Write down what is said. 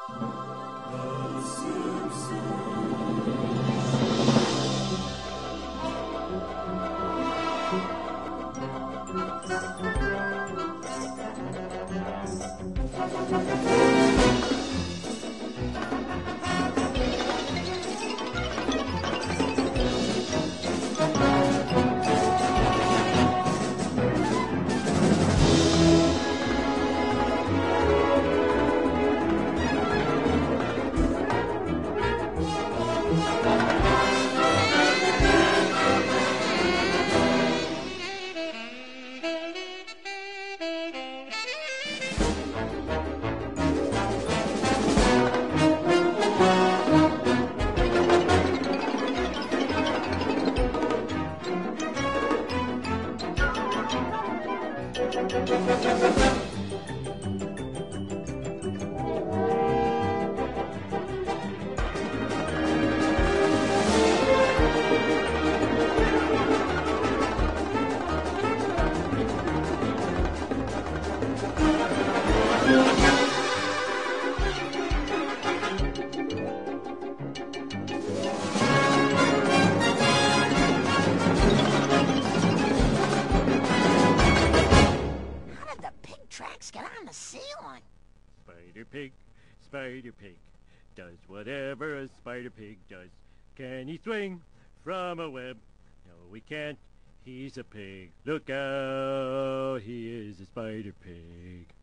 Tracks get on the ceiling. Spider Pig, does whatever a Spider Pig does. Can he swing from a web? No, he can't. He's a pig. Look out, he is a Spider Pig.